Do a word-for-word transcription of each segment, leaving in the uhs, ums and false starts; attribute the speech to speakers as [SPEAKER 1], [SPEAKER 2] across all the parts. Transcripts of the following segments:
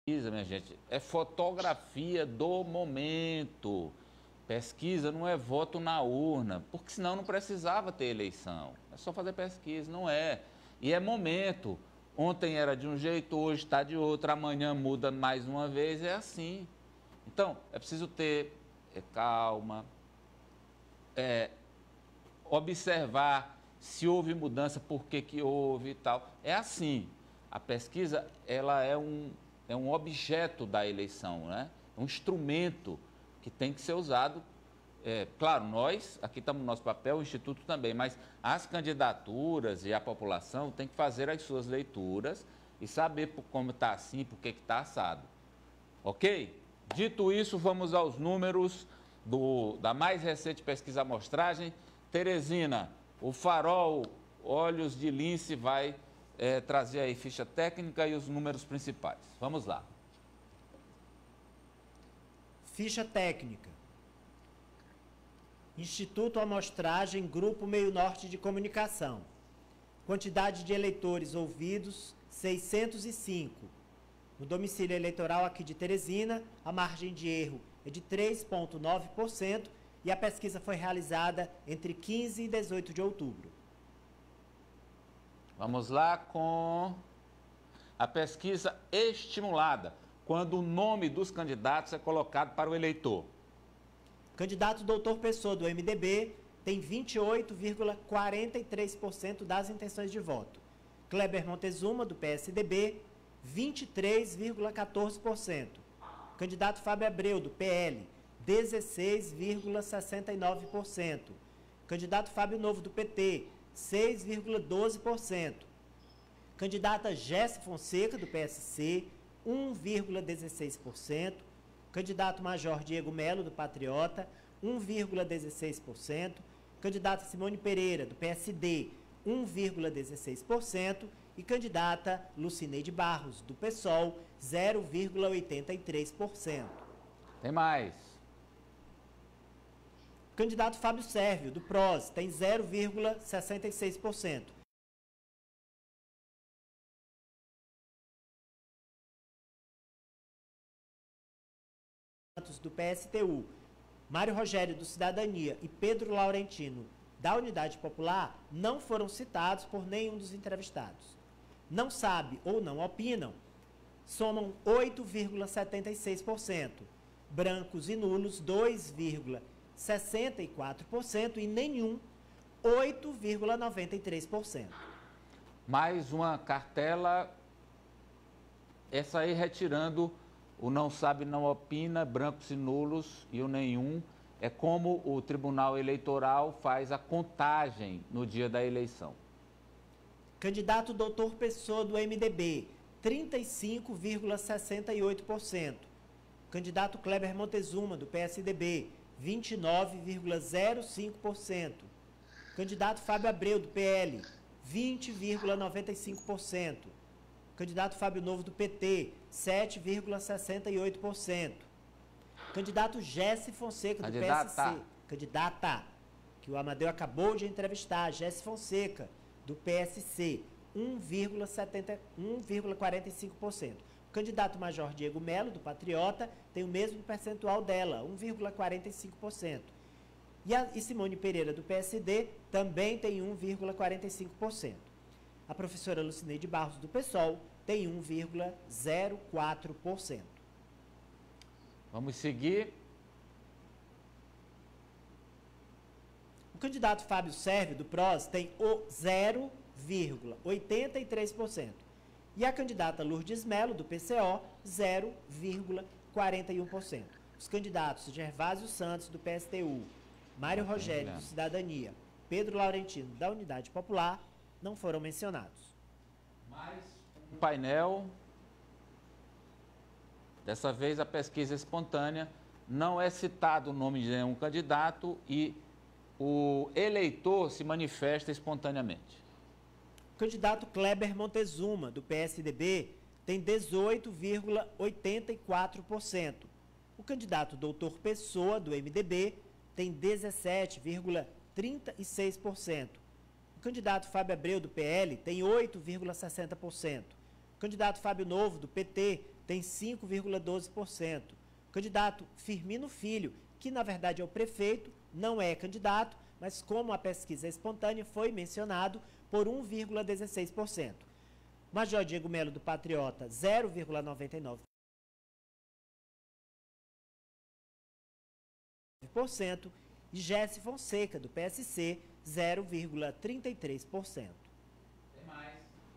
[SPEAKER 1] Pesquisa, minha gente, é fotografia do momento. Pesquisa não é voto na urna, porque senão não precisava ter eleição. É só fazer pesquisa, não é. E é momento. Ontem era de um jeito, hoje está de outro, amanhã muda mais uma vez, é assim. Então, é preciso ter é, calma, é, observar se houve mudança, por que que houve e tal. É assim. A pesquisa, ela é um... é um objeto da eleição, né? Um instrumento que tem que ser usado. É, claro, nós, aqui estamos no nosso papel, o Instituto também, mas as candidaturas e a população tem que fazer as suas leituras e saber por como está assim, por que está assado. Ok? Dito isso, vamos aos números do, da mais recente pesquisa amostragem. Teresina, o Farol Olhos de Lince vai... É, trazer aí ficha técnica e os números principais. Vamos lá.
[SPEAKER 2] Ficha técnica. Instituto Amostragem, Grupo Meio Norte de Comunicação. Quantidade de eleitores ouvidos, seiscentos e cinco. No domicílio eleitoral aqui de Teresina, a margem de erro é de três vírgula nove por cento e a pesquisa foi realizada entre quinze e dezoito de outubro.
[SPEAKER 1] Vamos lá com a pesquisa estimulada, quando o nome dos candidatos é colocado para o eleitor.
[SPEAKER 2] Candidato doutor Pessoa, do M D B, tem vinte e oito vírgula quarenta e três por cento das intenções de voto. Kleber Montezuma, do P S D B, vinte e três vírgula quatorze por cento. Candidato Fábio Abreu, do P L, dezesseis vírgula sessenta e nove por cento. Candidato Fábio Novo, do P T, seis vírgula doze por cento. Candidata Jéssica Fonseca, do P S C, um vírgula dezesseis por cento. Candidato Major Diego Melo, do Patriota, um vírgula dezesseis por cento. Candidata Simone Pereira, do P S D, um vírgula dezesseis por cento. E candidata Lucineide Barros, do PSOL, zero vírgula oitenta e três por cento.
[SPEAKER 1] Tem mais.
[SPEAKER 2] Candidato Fábio Sérvio, do P R O S, tem zero vírgula sessenta e seis por cento. Do P S T U, Mário Rogério, do Cidadania, e Pedro Laurentino, da Unidade Popular, não foram citados por nenhum dos entrevistados. Não sabe ou não opinam, somam oito vírgula setenta e seis por cento. Brancos e nulos, dois vírgula sessenta e quatro por cento e nenhum, oito vírgula noventa e três por cento.
[SPEAKER 1] Mais uma cartela, essa aí retirando o não sabe, não opina, brancos e nulos e o nenhum. É como o Tribunal Eleitoral faz a contagem no dia da eleição.
[SPEAKER 2] Candidato doutor Pessoa, do M D B, trinta e cinco vírgula sessenta e oito por cento. Candidato Kleber Montezuma, do P S D B, vinte e nove vírgula zero cinco por cento. Candidato Fábio Abreu, do P L, vinte vírgula noventa e cinco por cento. Candidato Fábio Novo, do P T, sete vírgula sessenta e oito por cento. Candidato Jéssica Fonseca, do
[SPEAKER 1] Candidata.
[SPEAKER 2] P S C. Candidata, que o Amadeu acabou de entrevistar, Jéssica Fonseca, do P S C, um vírgula quarenta e cinco por cento. O candidato Major Diego Melo, do Patriota, tem o mesmo percentual dela, um vírgula quarenta e cinco por cento. E, a, e Simone Pereira, do P S D, também tem um vírgula quarenta e cinco por cento. A professora Lucineide Barros, do PSOL, tem um vírgula zero quatro por cento.
[SPEAKER 1] Vamos seguir.
[SPEAKER 2] O candidato Fábio Sérvio, do P R O S, tem o zero vírgula oitenta e três por cento. E a candidata Lourdes Melo, do P C O, zero vírgula quarenta e um por cento. Os candidatos Gervásio Santos, do P S T U, Mário Rogério, do Cidadania, Pedro Laurentino, da Unidade Popular, não foram mencionados.
[SPEAKER 1] Mais um painel. Dessa vez a pesquisa espontânea, não é citado o nome de nenhum candidato e o eleitor se manifesta espontaneamente.
[SPEAKER 2] O candidato Kleber Montezuma, do P S D B, tem dezoito vírgula oitenta e quatro por cento. O candidato doutor Pessoa, do M D B, tem dezessete vírgula trinta e seis por cento. O candidato Fábio Abreu, do P L, tem oito vírgula sessenta por cento. O candidato Fábio Novo, do P T, tem cinco vírgula doze por cento. O candidato Firmino Filho, que na verdade é o prefeito, não é candidato, mas como a pesquisa é espontânea, foi mencionado por um vírgula dezesseis por cento. Major Diego Melo, do Patriota, zero vírgula noventa e nove por cento. E Jesse Fonseca, do P S C, zero vírgula trinta e três por cento.
[SPEAKER 1] Tem mais.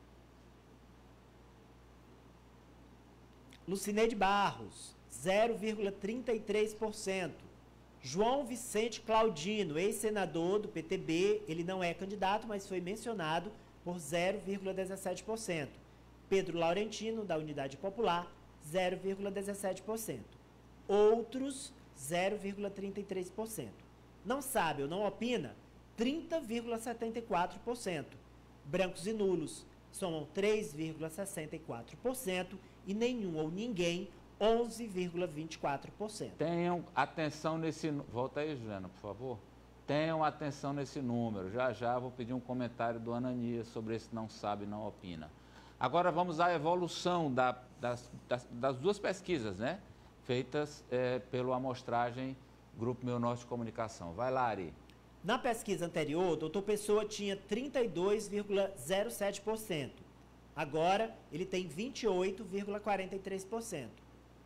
[SPEAKER 2] Lucineide Barros, zero vírgula trinta e três por cento. João Vicente Claudino, ex-senador do P T B, ele não é candidato, mas foi mencionado por zero vírgula dezessete por cento. Pedro Laurentino, da Unidade Popular, zero vírgula dezessete por cento. Outros, zero vírgula trinta e três por cento. Não sabe ou não opina, trinta vírgula setenta e quatro por cento. Brancos e nulos somam três vírgula sessenta e quatro por cento e nenhum ou ninguém, onze vírgula vinte e quatro por cento.
[SPEAKER 1] Tenham atenção nesse... Volta aí, Juliana, por favor. Tenham atenção nesse número. Já já vou pedir um comentário do Ananias sobre esse não sabe, não opina. Agora vamos à evolução da, das, das, das duas pesquisas, né? Feitas é, pela amostragem Grupo Meu Norte de Comunicação. Vai lá, Ari.
[SPEAKER 2] Na pesquisa anterior, o doutor Pessoa tinha trinta e dois vírgula zero sete por cento. Agora, ele tem vinte e oito vírgula quarenta e três por cento.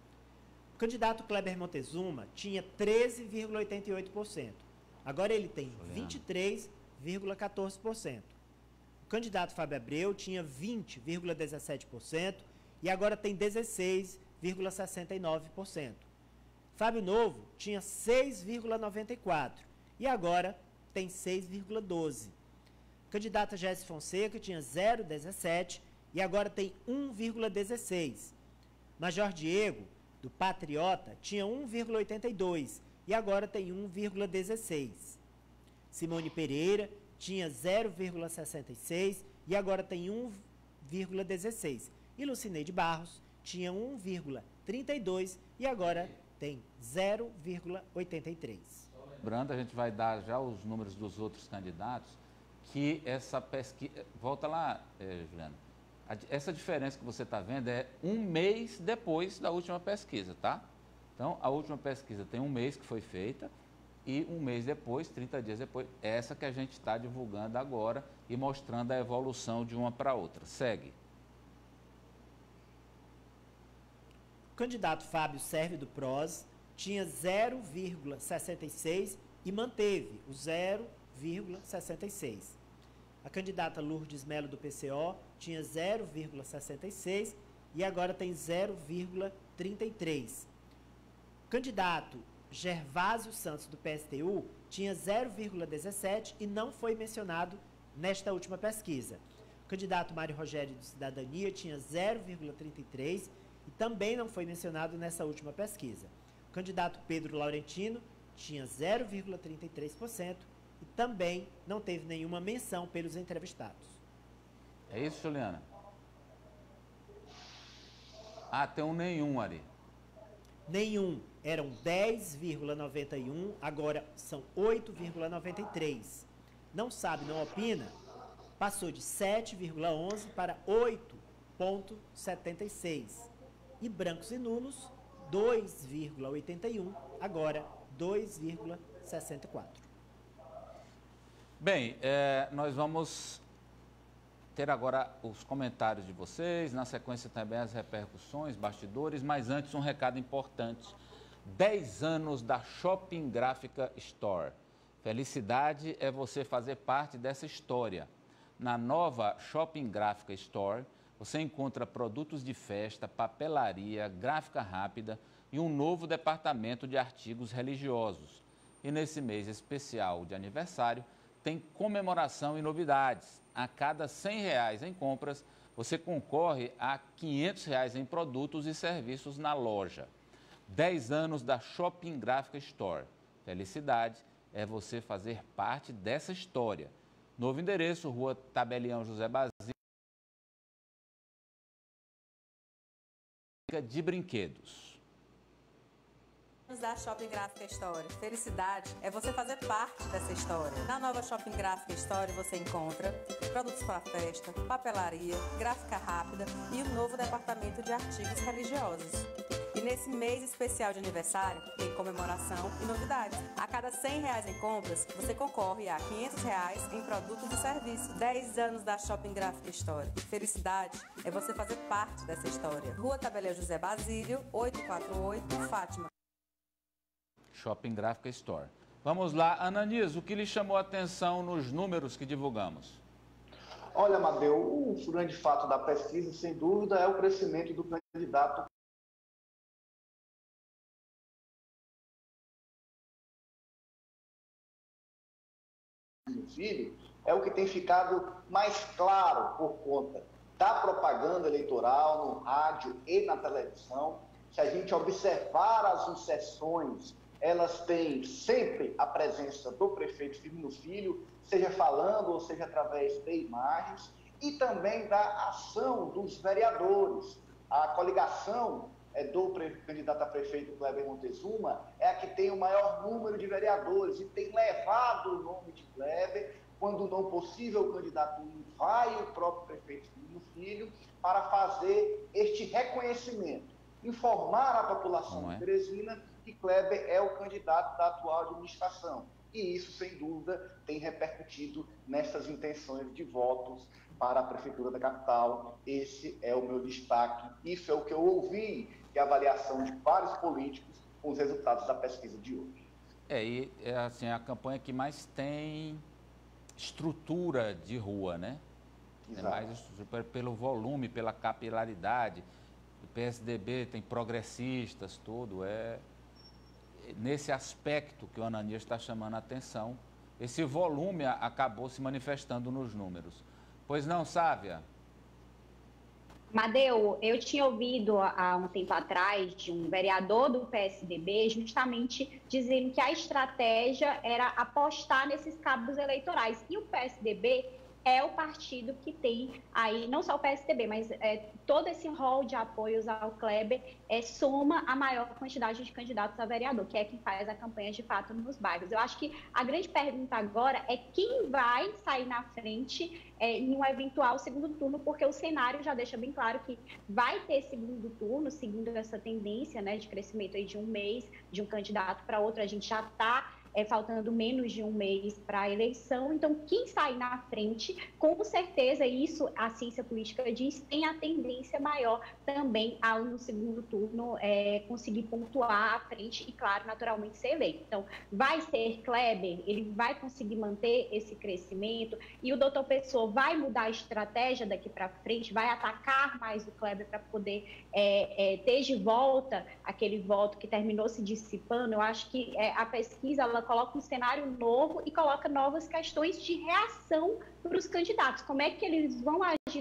[SPEAKER 2] O candidato Kleber Montezuma tinha treze vírgula oitenta e oito por cento. Agora, ele tem vinte e três vírgula quatorze por cento. O candidato Fábio Abreu tinha vinte vírgula dezessete por cento e agora tem dezesseis vírgula sessenta e nove por cento. Fábio Novo tinha seis vírgula noventa e quatro por cento e agora tem seis vírgula doze por cento. Candidata Jesse Fonseca tinha zero vírgula dezessete por cento e agora tem um vírgula dezesseis por cento. Major Diego, do Patriota, tinha um vírgula oitenta e dois por cento e agora tem um vírgula dezesseis por cento. Simone Pereira tinha zero vírgula sessenta e seis por cento e agora tem um vírgula dezesseis por cento. E Lucineide Barros tinha um vírgula trinta e dois por cento e agora tem zero vírgula oitenta e três por cento.
[SPEAKER 1] Lembrando, a gente vai dar já os números dos outros candidatos, que essa pesquisa... Volta lá, eh, Juliana. Essa diferença que você está vendo é um mês depois da última pesquisa, tá? Então, a última pesquisa tem um mês que foi feita e um mês depois, trinta dias depois, essa que a gente está divulgando agora e mostrando a evolução de uma para outra. Segue.
[SPEAKER 2] O candidato Fábio Serve, do P R O S, tinha zero vírgula sessenta e seis e manteve o zero vírgula sessenta e seis. A candidata Lourdes Melo, do P C O, tinha zero vírgula sessenta e seis e agora tem zero vírgula trinta e três. O candidato Gervásio Santos, do P S T U, tinha zero vírgula dezessete e não foi mencionado nesta última pesquisa. O candidato Mário Rogério, do Cidadania, tinha zero vírgula trinta e três e também não foi mencionado nessa última pesquisa. O candidato Pedro Laurentino tinha zero vírgula trinta e três por cento e também não teve nenhuma menção pelos entrevistados.
[SPEAKER 1] É isso, Juliana? Ah, tem um nenhum, Ari.
[SPEAKER 2] Nenhum. Eram dez vírgula noventa e um, agora são oito vírgula noventa e três. Não sabe, não opina? Passou de sete vírgula onze para oito vírgula setenta e seis. E brancos e nulos, dois vírgula oitenta e um, agora dois vírgula sessenta e quatro.
[SPEAKER 1] Bem, é, nós vamos ter agora os comentários de vocês, na sequência também as repercussões, bastidores, mas antes um recado importante. dez anos da Shopping Gráfica Store. Felicidade é você fazer parte dessa história. Na nova Shopping Gráfica Store, você encontra produtos de festa, papelaria, gráfica rápida e um novo departamento de artigos religiosos. E nesse mês especial de aniversário, tem comemoração e novidades. A cada cem reais em compras, você concorre a quinhentos reais em produtos e serviços na loja. dez anos da Shopping Gráfica Store. Felicidade é você fazer parte dessa história. Novo endereço, Rua Tabelião José Basílio, de brinquedos.
[SPEAKER 3] Da Shopping Gráfica Store. Felicidade é você fazer parte dessa história. Na nova Shopping Gráfica Store você encontra produtos para festa, papelaria, gráfica rápida e um novo departamento de artigos religiosos. E nesse mês especial de aniversário tem comemoração e novidades. A cada cem reais em compras, você concorre a quinhentos reais em produtos e serviços. dez anos da Shopping Gráfica Store. Felicidade é você fazer parte dessa história. Rua Tabelião José Basílio, oitocentos e quarenta e oito, Fátima.
[SPEAKER 1] Shopping Gráfica Store. Vamos lá, Ananias, o que lhe chamou a atenção nos números que divulgamos?
[SPEAKER 4] Olha, Amadeu, o grande fato da pesquisa, sem dúvida, é o crescimento do candidato Filho, é o que tem ficado mais claro por conta da propaganda eleitoral no rádio e na televisão. Se a gente observar as inserções, elas têm sempre a presença do prefeito Firmino Filho, seja falando ou seja através de imagens, e também da ação dos vereadores. A coligação é, do candidato a prefeito Kleber Montezuma é a que tem o maior número de vereadores e tem levado o nome de Kleber, quando não possível o candidato vai o próprio prefeito Firmino Filho para fazer este reconhecimento, informar a população de Teresina que Kleber é o candidato da atual administração. E isso, sem dúvida, tem repercutido nessas intenções de votos para a Prefeitura da capital. Esse é o meu destaque. Isso é o que eu ouvi de avaliação de vários políticos com os resultados da pesquisa de hoje.
[SPEAKER 1] É, e é assim, a campanha que mais tem estrutura de rua, né? Exato. É mais pelo volume, pela capilaridade. O P S D B tem progressistas, tudo. É nesse aspecto que o Ananias está chamando a atenção. Esse volume acabou se manifestando nos números. Pois não, Sávia?
[SPEAKER 5] Madeu, eu tinha ouvido há um tempo atrás de um vereador do P S D B justamente dizendo que a estratégia era apostar nesses cabos eleitorais. E o P S D B é o partido que tem aí, não só o P S D B, mas é, todo esse rol de apoios ao Kleber é, soma a maior quantidade de candidatos a vereador, que é quem faz a campanha de fato nos bairros. Eu acho que a grande pergunta agora é quem vai sair na frente é, em um eventual segundo turno, porque o cenário já deixa bem claro que vai ter segundo turno, seguindo essa tendência, né, de crescimento aí de um mês, de um candidato para outro. A gente já está É, faltando menos de um mês para a eleição. Então, quem sai na frente, com certeza, isso a ciência política diz, tem a tendência maior também ao, no segundo turno, é, conseguir pontuar à frente e, claro, naturalmente ser eleito. Então, vai ser Kleber, ele vai conseguir manter esse crescimento e o doutor Pessoa vai mudar a estratégia daqui para frente, vai atacar mais o Kleber para poder é, é, ter de volta aquele voto que terminou se dissipando. Eu acho que é, a pesquisa, ela coloca um cenário novo e coloca novas questões de reação para os candidatos. Como é que eles vão agir?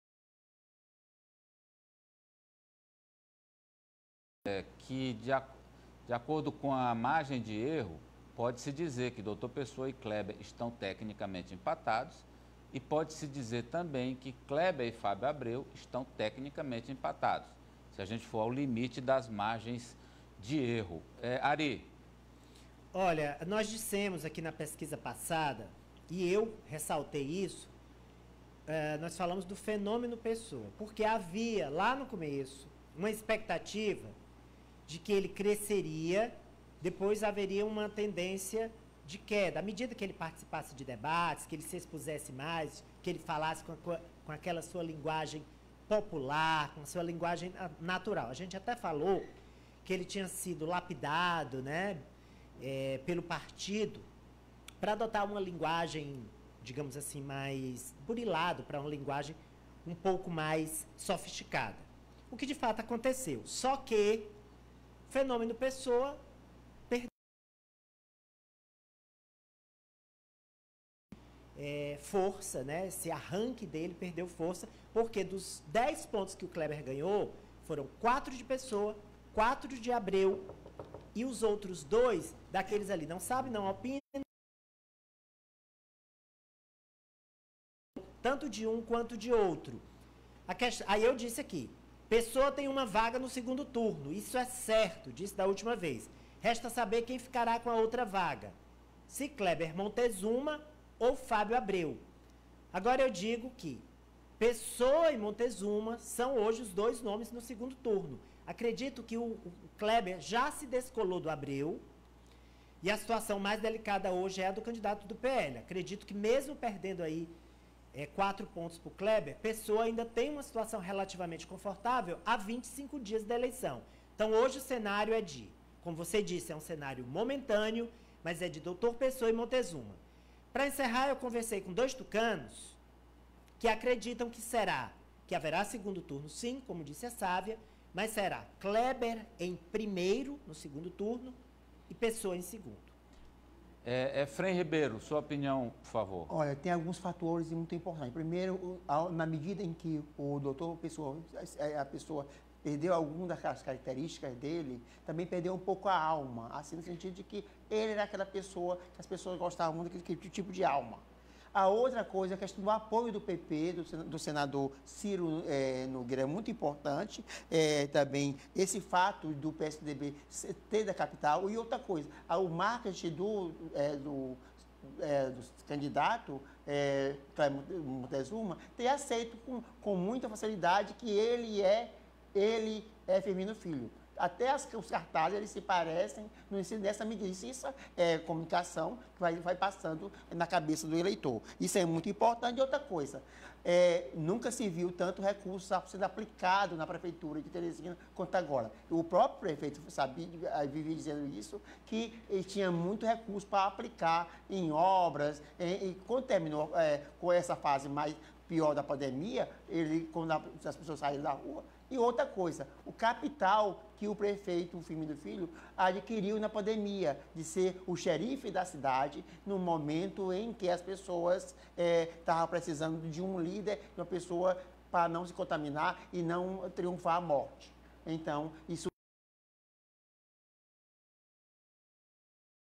[SPEAKER 1] É que, de, de acordo com a margem de erro, pode-se dizer que doutor Pessoa e Kleber estão tecnicamente empatados e pode-se dizer também que Kleber e Fábio Abreu estão tecnicamente empatados, se a gente for ao limite das margens de erro. É, Ari?
[SPEAKER 2] Olha, nós dissemos aqui na pesquisa passada, e eu ressaltei isso, é, nós falamos do fenômeno Pessoa, porque havia lá no começo uma expectativa de que ele cresceria, depois haveria uma tendência de queda. À medida que ele participasse de debates, que ele se expusesse mais, que ele falasse com, a, com aquela sua linguagem popular, com a sua linguagem natural. A gente até falou que ele tinha sido lapidado, né? É, pelo partido, para adotar uma linguagem, digamos assim, mais burilado, para uma linguagem um pouco mais sofisticada. O que de fato aconteceu. Só que o fenômeno Pessoa perdeu é, força, né? Esse arranque dele perdeu força, porque dos dez pontos que o Kleber ganhou, foram quatro de Pessoa, quatro de Abreu, e os outros dois, daqueles ali, não sabem, não opinam, tanto de um quanto de outro. A questão, aí eu disse aqui, Pessoa tem uma vaga no segundo turno, isso é certo, disse da última vez. Resta saber quem ficará com a outra vaga, se Kleber Montezuma ou Fábio Abreu. Agora eu digo que Pessoa e Montezuma são hoje os dois nomes no segundo turno. Acredito que o, o Kleber já se descolou do Abreu e a situação mais delicada hoje é a do candidato do P L. Acredito que mesmo perdendo aí é, quatro pontos para o Kleber, Pessoa ainda tem uma situação relativamente confortável há vinte e cinco dias da eleição. Então hoje o cenário é de, como você disse, é um cenário momentâneo, mas é de doutor Pessoa e Montezuma. Para encerrar, eu conversei com dois tucanos que acreditam que será, que haverá segundo turno sim, como disse a Sávia, mas será Kleber em primeiro, no segundo turno, e Pessoa em segundo.
[SPEAKER 1] É, é, Frei Ribeiro, sua opinião, por favor.
[SPEAKER 6] Olha, tem alguns fatores muito importantes. Primeiro, na medida em que o doutor Pessoa, a pessoa perdeu algumas das características dele, também perdeu um pouco a alma, assim, no sentido de que ele era aquela pessoa que as pessoas gostavam muito daquele tipo de alma. A outra coisa, a questão do apoio do P P, do, do senador Ciro é, Nogueira, é muito importante. É, também esse fato do P S D B ter da capital. E outra coisa, o marketing do, é, do, é, do candidato, é, Montezuma, ter aceito com, com muita facilidade que ele é, ele é Firmino Filho. Até as, os cartazes, eles se parecem no ensino dessa medida. Isso é comunicação que vai, vai passando na cabeça do eleitor. Isso é muito importante. E outra coisa, é, nunca se viu tanto recurso sendo aplicado na prefeitura de Teresina quanto agora. O próprio prefeito sabia, vivia dizendo isso, que ele tinha muito recurso para aplicar em obras. E, e quando terminou é, com essa fase mais pior da pandemia, ele, quando as pessoas saíram da rua. E outra coisa, o capital que o prefeito Firmino Filho adquiriu na pandemia, de ser o xerife da cidade, no momento em que as pessoas estavam é, precisando de um líder, de uma pessoa para não se contaminar e não triunfar a morte. Então, isso